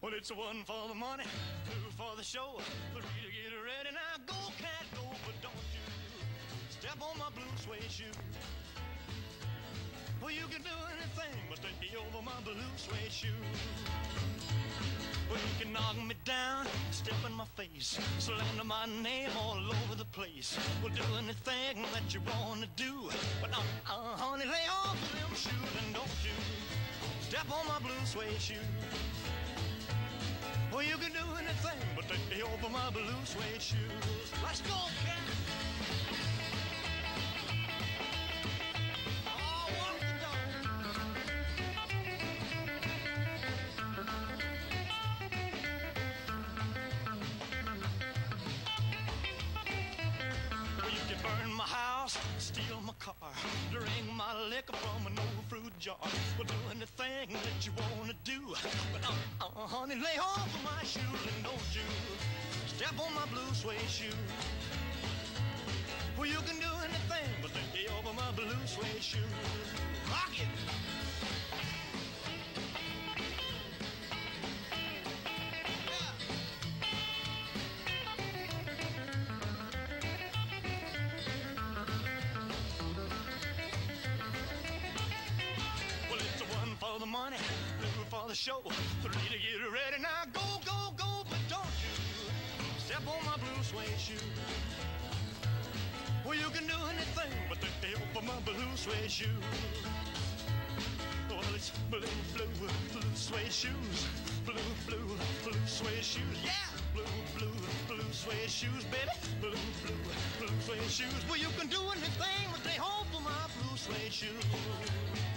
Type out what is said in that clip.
Well, it's one for the money, two for the show, three to get ready. Now go, cat, go, but don't you step on my blue suede shoe. Well, you can do anything but take me over my blue suede shoe. Well, you can knock me down, step in my face, slander my name all over the place. Well, do anything that you want to do, but honey, lay off them shoes and don't you step on my blue suede shoe. Well, you can do anything but take me over my blue suede shoes. Let's go, cat. Oh, walk the dog. Well, you can burn my house, steal my car, drink my liquor from an old fruit jar. Well, do anything that you want to do, but honey, lay off of my shoes and don't you step on my blue suede shoe. Well, you can do anything but take me over my blue suede shoe. Rock it! For the money, two for the show, three to get ready. Now go, go, go, but don't you step on my blue suede shoe. Well, you can do anything but take me over my blue suede shoe. Well, it's blue, blue, blue suede shoes, blue, blue, blue suede shoes, yeah, blue, blue, blue suede shoes, baby, blue, blue, blue suede shoes. Well, you can do anything but take hold of my blue suede shoes.